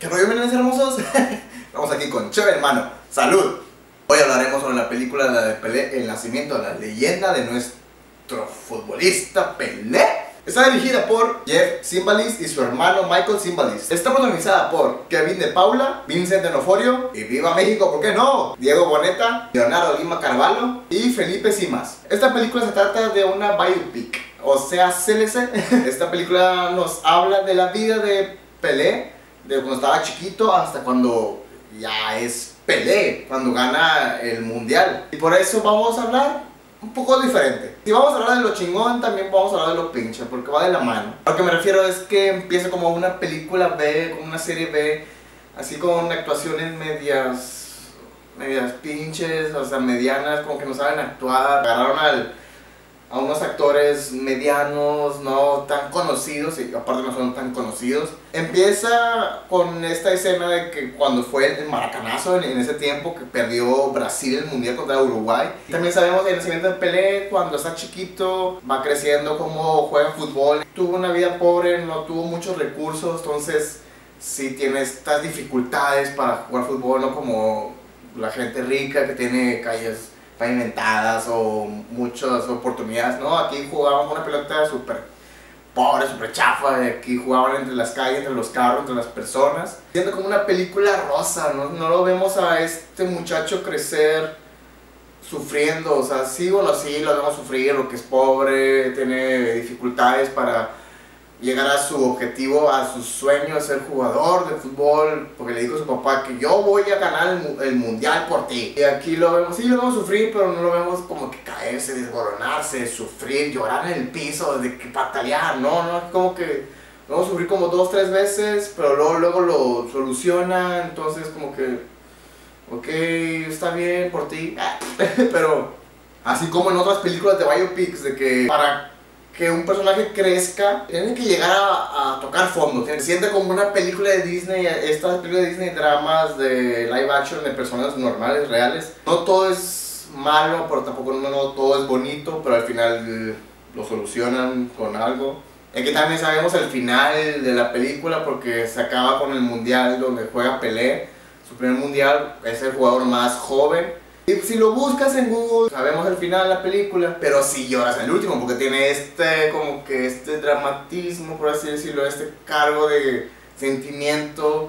¿Qué rollo, menes hermosos? Estamos aquí con Cheve, hermano. ¡Salud! Hoy hablaremos sobre la película de Pelé, el nacimiento de la leyenda de nuestro futbolista Pelé. Está dirigida por Jeff Zimbalist y su hermano Michael Zimbalist. Está protagonizada por Kevin de Paula, Vincent D'Onofrio y ¡viva México! ¿Por qué no? Diego Boneta, Leonardo Lima Carvalho y Felipe Simas. Esta película se trata de una biopic, o sea, CLC. Esta película nos habla de la vida de Pelé, de cuando estaba chiquito hasta cuando ya es Pelé, cuando gana el mundial. Y por eso vamos a hablar un poco diferente. Si vamos a hablar de lo chingón, también vamos a hablar de lo pinche, porque va de la mano. A lo que me refiero es que empieza como una película B, como una serie B, así con actuaciones medias pinches, o sea, medianas, como que no saben actuar. Agarraron a unos actores medianos, no tan conocidos, y aparte no son tan conocidos. Empieza con esta escena de que cuando fue el maracanazo en ese tiempo que perdió Brasil el mundial contra Uruguay. También sabemos el nacimiento de Pelé cuando está chiquito, va creciendo, cómo juega fútbol. Tuvo una vida pobre, no tuvo muchos recursos, entonces sí tiene estas dificultades para jugar fútbol, no como la gente rica que tiene calles pavimentadas o muchas oportunidades, ¿no? Aquí jugaban con una pelota súper pobre, súper chafa, aquí jugaban entre las calles, entre los carros, entre las personas. Siendo como una película rosa, ¿no? No lo vemos a este muchacho crecer sufriendo, o sea, sí, bueno, sí, lo vemos sufrir, lo que es pobre, tiene dificultades para llegar a su objetivo, a su sueño de ser jugador de fútbol, porque le dijo a su papá que yo voy a ganar el mundial por ti. Y aquí lo vemos, sí, lo vemos sufrir, pero no lo vemos como que caerse, desboronarse, sufrir, llorar en el piso, de que patalear, no, como que lo vemos sufrir como 2 o 3 veces, pero luego lo soluciona, entonces como que, ok, está bien por ti, pero así como en otras películas de biopics, de que para que un personaje crezca, tiene que llegar a tocar fondo, se siente como una película de Disney, estas películas de Disney, dramas de live action de personas normales, reales. No todo es malo, pero tampoco no todo es bonito, pero al final lo solucionan con algo. Aquí también sabemos el final de la película porque se acaba con el mundial donde juega Pelé, su primer mundial, es el jugador más joven. Y si lo buscas en Google, sabemos el final de la película, pero si lloras el último, porque tiene como que este dramatismo, por así decirlo, este cargo de sentimiento,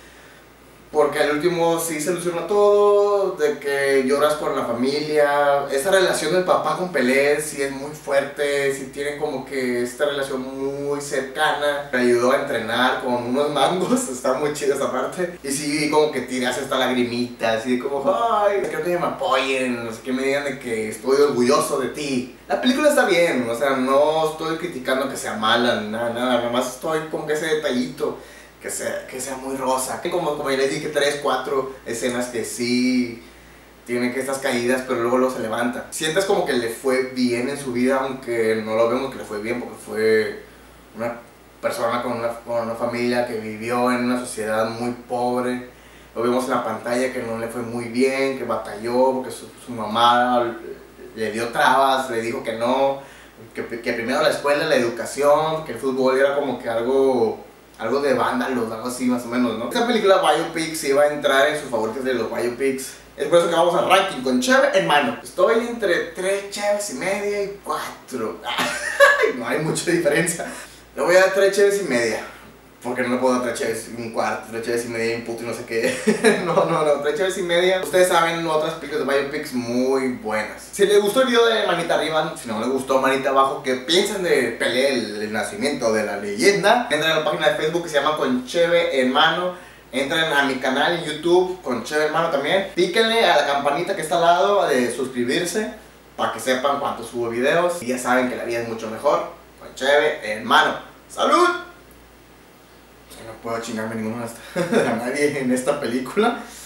porque al último sí se ilusiona todo, de que lloras con la familia. Esa relación del papá con Pelé sí es muy fuerte, sí tienen como que esta relación muy cercana. Me ayudó a entrenar con unos mangos, está muy chida esa parte. Y sí, como que tiras esta lagrimita, así como, ay, quiero que me apoyen, no sé, que me digan de que estoy orgulloso de ti. La película está bien, o sea, no estoy criticando que sea mala, nada más estoy con ese detallito. Que sea muy rosa, como ya les dije, 3, 4 escenas que sí tienen que estas caídas, pero luego se levanta. Sientes como que le fue bien en su vida, aunque no lo vemos que le fue bien, porque fue una persona con una familia que vivió en una sociedad muy pobre. Lo vemos en la pantalla que no le fue muy bien, que batalló, porque su mamá le dio trabas, le dijo que no, que primero la escuela, la educación, que el fútbol era como que algo de vándalos, algo así más o menos, ¿no? Esta película biopics sí va a entrar en sus favoritos de los biopics. Es por eso que vamos al ranking con Cheve en mano. Estoy entre 3 cheves y media y 4. No hay mucha diferencia. Le voy a dar 3 cheves y media. Porque no le puedo dar 3 cheves y un cuarto, 3 cheves y media y un puto y no sé qué. No, 3 cheves y media. Ustedes saben otras películas de biopics muy buenas. Si les gustó el video, de manita arriba. Si no les gustó, manita abajo. ¿Qué piensan de Pelé, el nacimiento de la leyenda? Entren a la página de Facebook que se llama Con Cheve en Mano. Entren a mi canal en YouTube Con Cheve en Mano también. Píquenle a la campanita que está al lado de suscribirse para que sepan cuánto subo videos. Y ya saben que la vida es mucho mejor con Cheve en Mano. ¡Salud! No puedo chingarme a nadie en esta película.